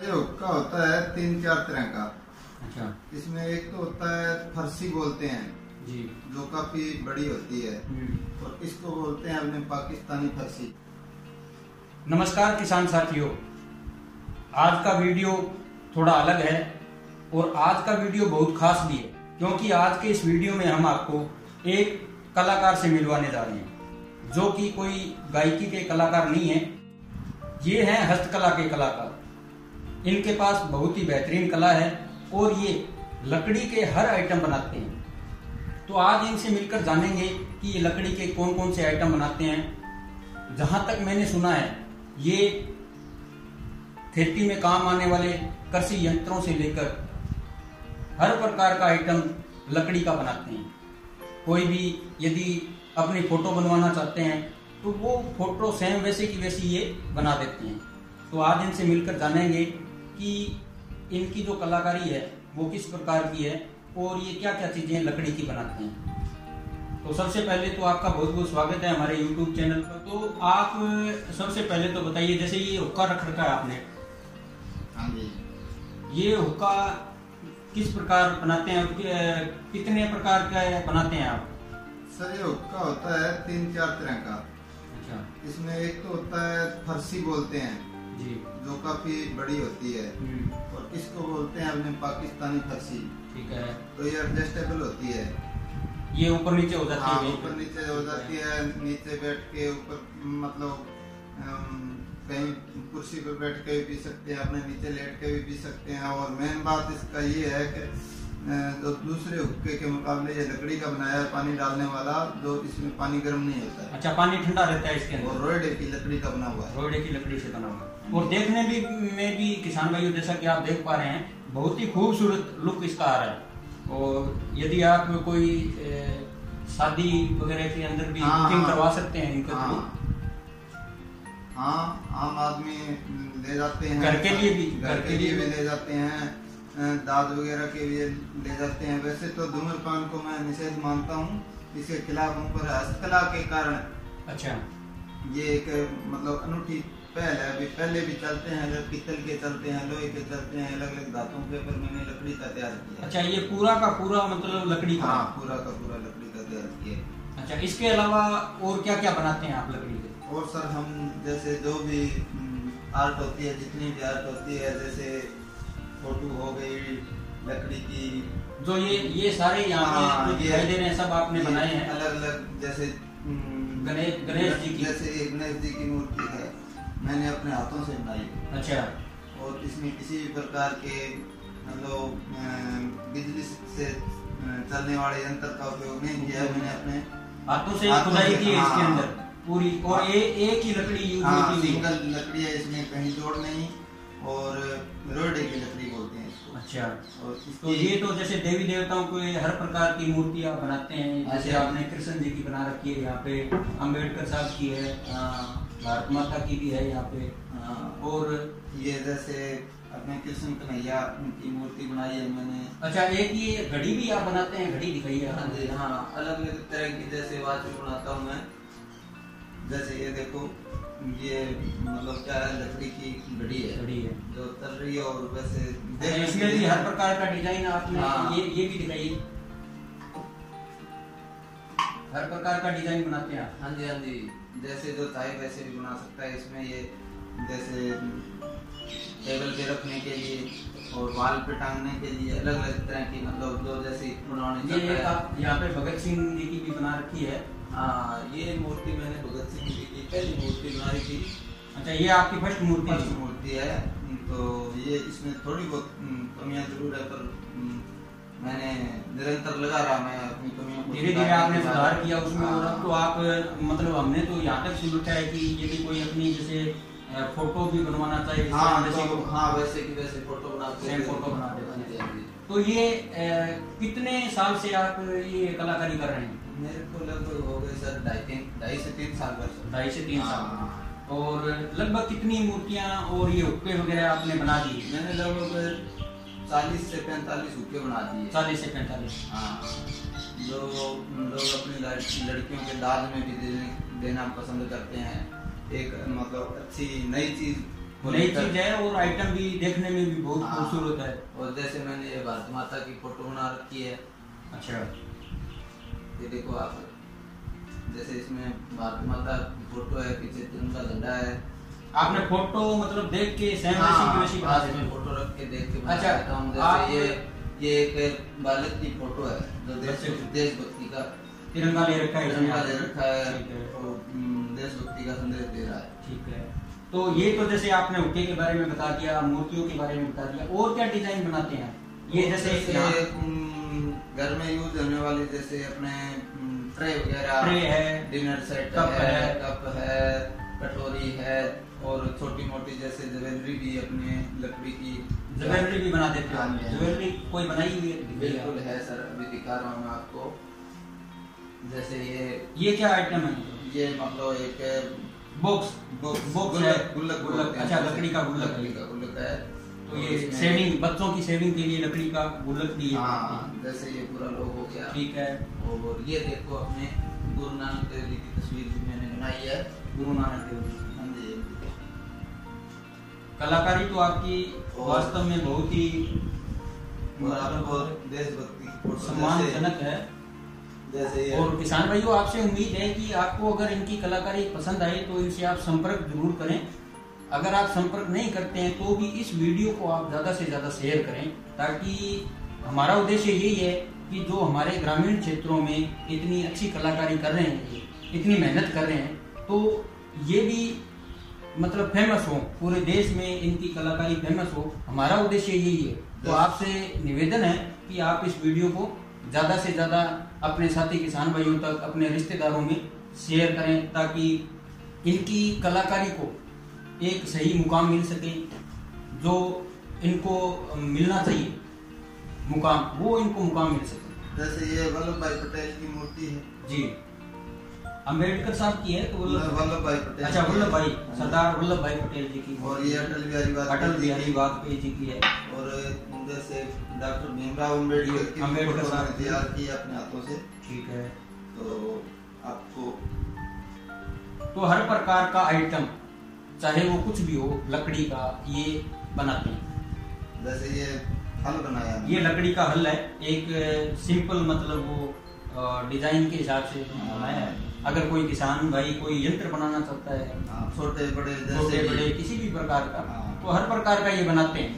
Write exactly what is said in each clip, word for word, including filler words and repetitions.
ये हुक्का होता है तीन चार तरह का। अच्छा। इसमें एक तो होता है फरसी बोलते हैं जी, जो काफी बड़ी होती है, और इसको बोलते हैं अपने पाकिस्तानी फरसी। नमस्कार किसान साथियों, आज का वीडियो थोड़ा अलग है और आज का वीडियो बहुत खास भी है, क्योंकि आज के इस वीडियो में हम आपको एक कलाकार से मिलवाने जा रहे हैं जो कि कोई गायकी के कलाकार नहीं है। ये हैं हस्तकला के कलाकार। इनके पास बहुत ही बेहतरीन कला है और ये लकड़ी के हर आइटम बनाते हैं। तो आज इनसे मिलकर जानेंगे कि ये लकड़ी के कौन कौन से आइटम बनाते हैं। जहां तक मैंने सुना है, ये खेती में काम आने वाले कृषि यंत्रों से लेकर हर प्रकार का आइटम लकड़ी का बनाते हैं। कोई भी यदि अपनी फोटो बनवाना चाहते हैं तो वो फोटो सेम वैसे की वैसी ये बना देते हैं। तो आज इनसे मिलकर जानेंगे कि इनकी जो कलाकारी है वो किस प्रकार की है और ये क्या क्या चीजें लकड़ी की बनाते हैं। तो सबसे पहले तो आपका बहुत बहुत स्वागत है हमारे यूट्यूब चैनल पर। तो आप सबसे पहले तो बताइए, जैसे ये हुक्का रख रखा है आपने। हाँ जी। ये हुक्का किस प्रकार बनाते हैं और कितने प्रकार का बनाते हैं आप? सर, ये हुक्का होता है तीन चार तरह का। अच्छा। इसमें एक तो होता है फरसी बोलते हैं जी, जो काफी बड़ी होती है, और इसको बोलते हैं अपने पाकिस्तानी फरसी। ठीक है। तो ये एडजस्टेबल होती है, ये ऊपर नीचे हो जाती हाँ, है। ऊपर नीचे हो जाती है। नीचे बैठ के ऊपर मतलब कहीं कुर्सी पर बैठ के भी पी सकते हैं, अपने नीचे लेट के भी पी सकते हैं। और मेन बात इसका ये है कि जो दूसरे हुक्के के मुकाबले ये लकड़ी का बनाया है, पानी डालने वाला, जो इसमें पानी गर्म नहीं होता है। अच्छा, पानी ठंडा रहता है इसके अंदर। और रोडे की लकड़ी का बना हुआ है। रोडे की लकड़ी से बना हुआ है। और देखने भी में भी किसान भाइयों, जैसा कि आप देख पा रहे हैं, बहुत ही खूबसूरत लुक इसका आ रहा है। और यदि आप कोई शादी वगैरह के अंदर भी बुकिंग करवा सकते हैं इनके थ्रू। हाँ, आम आदमी ले जाते हैं, घर के लिए भी घर के लिए भी ले जाते हैं, दाद वगैरह के लिए ले जाते हैं। वैसे तो धूम्रपान को मैं निषेध मानता हूँ, इसके खिलाफ हूँ, पर हस्तकला के कारण अच्छा ये एक मतलब अनूठी पहल है। अभी पहले भी चलते हैं, पीतल के चलते हैं, लोहे के चलते हैं, अलग अलग धातुओं के, पर मैंने लकड़ी का तैयार किया। अच्छा, ये पूरा का पूरा मतलब लकड़ी का? हाँ, पूरा का पूरा लकड़ी का तैयार किया। अच्छा, इसके अलावा और क्या क्या बनाते हैं आप लकड़ी के? और सर, हम जैसे जो भी आर्ट होती है, जितनी भी आर्ट होती है, जैसे फोटो हो गई लकड़ी की, जो ये ये सारे यहाँ पे दिखाई दे रहे हैं, सब आपने बनाए हैं अलग अलग। जैसे गणेश गणेश जी की, जैसे गणेश जी की मूर्ति है, मैंने अपने हाथों से बनाई। अच्छा। और इसमें किसी भी प्रकार के मतलब बिजली से चलने वाले यंत्र का उपयोग नहीं किया, मैंने अपने हाथों से खुदाई की है इसके अंदर पूरी। और ये एक ही लकड़ी यूज होती है, सिंगल लकड़ी है, इसमें कहीं जोड़ नहीं, और रोडे की लकड़ी बोलते हैं इसको। अच्छा। और तो ये तो जैसे देवी देवताओं को हर प्रकार की मूर्ति आप बनाते हैं। जैसे आपने कृष्ण जी की बना रखी है, यहाँ पे अम्बेडकर साहब की है, भारत माता की भी है यहाँ पे। और ये जैसे अपने कृष्ण कन्हैया की मूर्ति बनाई है मैंने। अच्छा, एक ये घड़ी भी आप बनाते हैं? घड़ी दिखाइए। हाँ जी, हाँ, अलग अलग तरह की जैसे वॉच भी बनाता हूँ मैं। जैसे ये देखो, ये मतलब क्या है, लकड़ी की घड़ी है, घड़ी है जो चल रही है। और वैसे इसमें भी हर प्रकार का डिजाइन आपने। हाँ। ये ये भी दिखाइए, हर प्रकार का डिजाइन बनाते हैं आप? हाँ जी, हाँ जी, जैसे जो चाहे वैसे भी बना सकता है। इसमें ये जैसे टेबल पे रखने के लिए और वाल पे टांगने के लिए अलग अलग तरह की, मतलब जो जैसे बनाने। ये आप यहाँ पे भगत सिंह जी की भी बना रखी है। हाँ, ये मूर्ति मैंने भगत सिंह जी की पहली मूर्ति बनाई थी। अच्छा, ये आपकी फर्स्ट मूर्ति फर्स्ट मूर्ति है। तो ये इसमें थोड़ी बहुत कमियां जरूर है, पर मैंने निरंतर लगा रहा, मैं अपनी कमियों को धीरे धीरे आपने सुधार किया उसमें। और अब तो आप मतलब हमने तो यहाँ तक सुन रखा है कि यदि कोई अपनी जैसे फोटो भी बनवाना चाहिए, हाँ, वैसे को, हाँ, वैसे की वैसे फोटो बनाते हैं, फोटो बना देते हैं। तो ये ए, कितने साल से आप ये कलाकारी कर रहे हैं? मेरे को लगभग हो गए सर ढाई तीन ढाई से तीन साल कर सर ढाई से तीन साल। और लगभग कितनी मूर्तियाँ और ये हुक्के वगैरह आपने बना दी? मैंने लगभग चालीस से पैंतालीस हुक्के बना दिए। चालीस से पैंतालीस हाँ, जो लोग अपनी लड़कियों के दाज में भी देने देना पसंद करते हैं। एक मतलब अच्छी नई चीज नई चीज है और आइटम भी देखने में भी बहुत खूबसूरत है। और जैसे मैंने ये भारत माता की फोटो बना रखी है। अच्छा, ये देखो आप, जैसे इसमें भारत माता की फोटो है, पीछे तिरंगा झंडा है। आपने फोटो मतलब देख के सेम हाँ, वैसी वैसी बना दी? फोटो रख के देख के अच्छा, जैसे ये ये एक बालक की फोटो है जो देशभक्ति का तिरंगा ले रखा है, तिरंगा ले रखा है और देशभक्ति का संदेश दे रहा है। ठीक है, तो ये तो जैसे आपने हुक्के के बारे में बता दिया, मूर्तियों के बारे में बता दिया, और क्या डिजाइन बनाते हैं ये? जैसे घर में यूज होने वाली जैसे अपने ट्रे वगैरह, ट्रे है, डिनर सेट कप है, है, कप है, कटोरी है, और छोटी मोटी जैसे ज्वेलरी भी अपने लकड़ी की ज्वेलरी भी बना देते हो? ज्वेलरी कोई बनाई हुई है? बिल्कुल है सर, अभी दिखा रहा हूँ मैं आपको। जैसे ये ये क्या आइटम है? ये मतलब एक बॉक्स बॉक्स बॉक्स है, गुल्लक गुल्लक। अच्छा, लकड़ी का गुल्लक, लकड़ी का गुल्लक है। तो ये सेविंग, बच्चों की सेविंग के लिए लकड़ी का गुल्लक भी है। हाँ, जैसे ये पूरा लोग हो गया। ठीक है, और ये देखो अपने गुरु नानक देव जी की तस्वीर भी मैंने बनाई है। गुरु नानक देव जी। हाँ जी, कलाकारी तो आपकी वास्तव में बहुत ही देशभक्ति सम्मानजनक है। जैसे और किसान भाइयों, आपसे उम्मीद है कि आपको अगर इनकी कलाकारी पसंद आए तो इनसे आप संपर्क जरूर करें। अगर आप संपर्क नहीं करते हैं तो भी इस वीडियो को आप ज्यादा से ज्यादा शेयर करें, ताकि हमारा उद्देश्य यही है कि जो हमारे ग्रामीण क्षेत्रों में इतनी अच्छी कलाकारी कर रहे हैं, इतनी मेहनत कर रहे हैं, तो ये भी मतलब फेमस हो, पूरे देश में इनकी कलाकारी फेमस हो। हमारा उद्देश्य यही है। तो आपसे निवेदन है कि आप इस वीडियो को ज्यादा से ज्यादा अपने साथी किसान भाइयों तक, अपने रिश्तेदारों में शेयर करें, ताकि इनकी कलाकारी को एक सही मुकाम मिल सके, जो इनको मिलना चाहिए मुकाम, वो इनको मुकाम मिल सके। जैसे ये वल्लभ भाई पटेल की मूर्ति है जी, अम्बेडकर साहब की है तो वल्लभ भाई पटेल। अच्छा, वल्लभ भाई, सरदार वल्लभ भाई पटेल जी की। और ये अटल बिहारी अटल बिहारी वाजपेयी जी की है। और जैसे डॉक्टर भीमराव अम्बेडकर की अम्बेडकर साहब ने तैयार की अपने हाथों से। ठीक है, तो आपको तो हर प्रकार का आइटम, चाहे वो कुछ भी हो, लकड़ी का, ये बनाते हैं। जैसे ये हल बनाया, ये लकड़ी का हल है, एक सिंपल मतलब वो डिजाइन के हिसाब से बनाया है। अगर कोई किसान भाई कोई यंत्र बनाना चाहता है, छोटे बड़े छोटे बड़े किसी भी प्रकार का, तो हर प्रकार का ये बनाते हैं।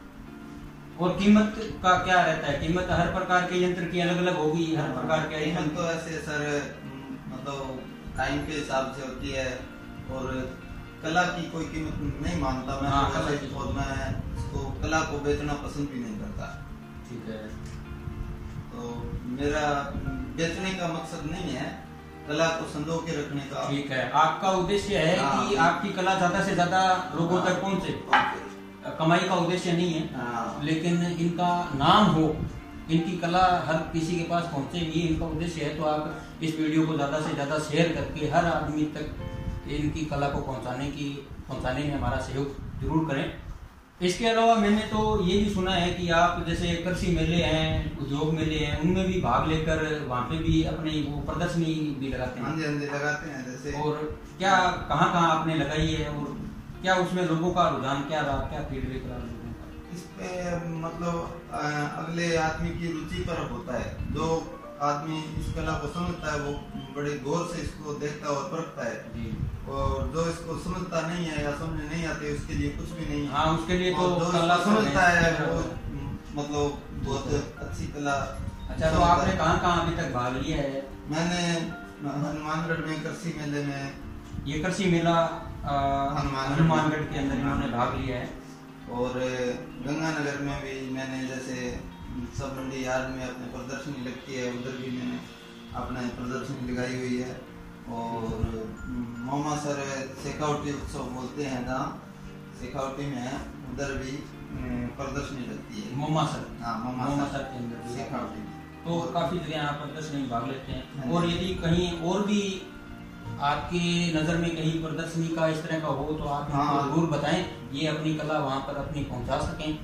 और कीमत का क्या रहता है? कीमत हर प्रकार के यंत्र की अलग अलग होगी, हर प्रकार के कीमत तो ऐसे सर मतलब टाइम के हिसाब से होती है, और कला की कोई कीमत नहीं मानता मैं। हाँ, तो वैसे और मैं इसको कला को बेचना पसंद भी नहीं करता। ठीक है, तो मेरा बेचने का मकसद नहीं है, कला को संजो के रखने का। ठीक है, आपका उद्देश्य है कि आपकी कला ज्यादा से ज्यादा लोगों तक पहुंचे, कमाई का उद्देश्य नहीं है, लेकिन इनका नाम हो, इनकी कला हर किसी के पास पहुंचे, ये इनका उद्देश्य है। तो आप इस वीडियो को ज्यादा से ज्यादा शेयर करके हर आदमी तक इनकी कला को पहुंचाने की पहुंचाने में हमारा सहयोग जरूर करें। इसके अलावा मैंने तो ये भी सुना है कि आप जैसे कृषि मेले हैं, उद्योग मेले हैं, उनमें भी भाग लेकर वहाँ पे भी अपनी वो प्रदर्शनी भी लगाते हैं। हाँ जी, हाँ जी, लगाते हैं। जैसे और क्या कहाँ कहाँ आपने लगाई है, और क्या उसमें लोगों का रुझान क्या रहा, क्या फीडबैक रहा लोगों का? इस पे मतलब अगले आदमी की रुचि पर होता है। जो आदमी इस कला को समझता है वो बड़े गौर से इसको देखता और परखता है, और जो इसको समझता नहीं है या समझ नहीं आते उसके लिए कुछ भी नहीं। हाँ, उसके लिए तो जो कला समझता है वो मतलब बहुत अच्छी कला। अच्छा, तो आपने कहाँ कहाँ अभी तक भाग लिया है? मैंने हनुमानगढ़ में कृषि मेले में, ये कृषि मेला हनुमानगढ़ के अंदर इन्होंने भाग लिया है। और गंगानगर में भी मैंने जैसे सब मंडी यार्ड में अपने प्रदर्शनी लगती है, उधर भी मैंने अपने प्रदर्शनी लगाई हुई है। और मोमा सर शेखावटी उत्सव बोलते हैं जहाँ शेखावटी में है, उधर भी प्रदर्शनी लगती है। मोमा सर, हाँ, मोमा सर के अंदर शेखावटी। तो काफी जगह आप प्रदर्शनी में भाग लेते हैं। और यदि कहीं और भी आपकी नजर में कहीं प्रदर्शनी का इस तरह का हो तो आप हाँ, जरूर बताएं, ये अपनी कला वहां पर अपनी पहुंचा सकें।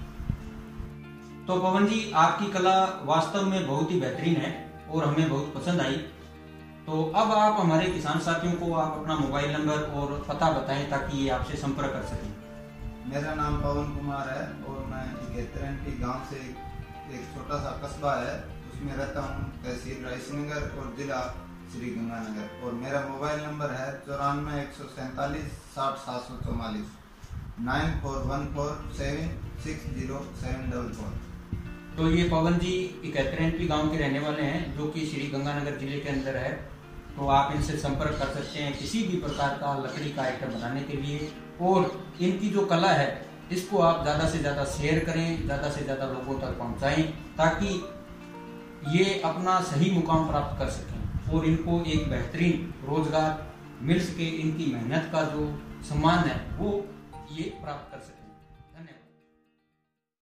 तो पवन जी, आपकी कला वास्तव में बहुत ही बेहतरीन है और हमें बहुत पसंद आई। तो अब आप हमारे किसान साथियों को आप अपना मोबाइल नंबर और पता बताएं ताकि ये आपसे संपर्क कर सकें। मेरा नाम पवन कुमार है और मैं इकहत्तर गांव से एक छोटा सा कस्बा है उसमें रहता हूँ, तहसील रायसिंगर और जिला श्री गंगानगर। और मेरा मोबाइल नंबर है चौरानवे एक सौ सैंतालीस साठ सात सौ चौवालीस nine four one four seven six zero seven double four. तो ये पवन जी इकहत्तर गांव के रहने वाले हैं जो कि श्री गंगानगर जिले के अंदर है। तो आप इनसे संपर्क कर सकते हैं किसी भी प्रकार का लकड़ी का आइटम बनाने के लिए। और इनकी जो कला है इसको आप ज़्यादा से ज़्यादा शेयर करें, ज़्यादा से ज़्यादा लोगों तक पहुंचाएं ताकि ये अपना सही मुकाम प्राप्त कर सकें और इनको एक बेहतरीन रोजगार मिल सके, इनकी मेहनत का जो सम्मान है वो ये प्राप्त कर सकें।